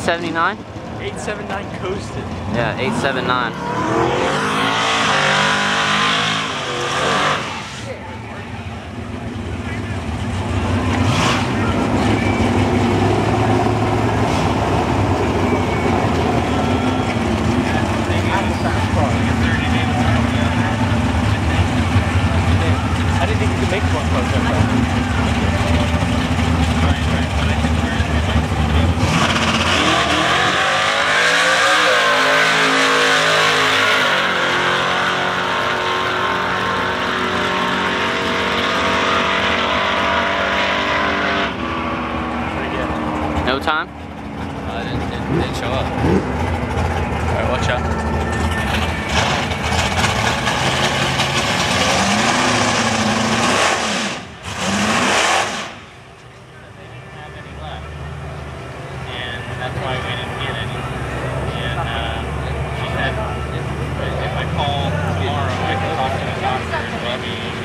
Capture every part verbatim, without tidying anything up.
seventy-nine? eight seventy-nine coasted. Yeah, eight seventy-nine. I didn't think you could make one close up. No time? Uh, it didn't, didn't, didn't show up. Alright, watch out. That's why we didn't get any. And uh, she said, if I call tomorrow, I can talk to the doctor and maybe.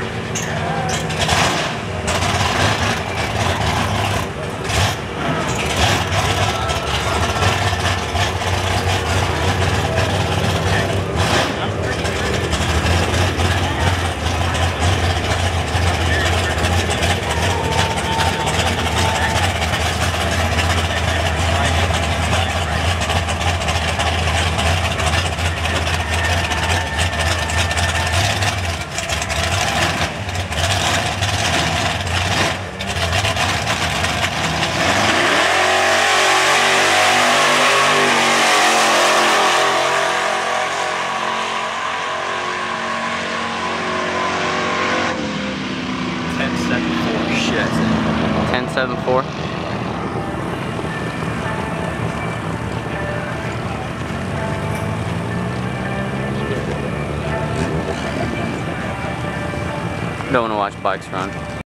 ten seven four. Don't want to watch bikes run.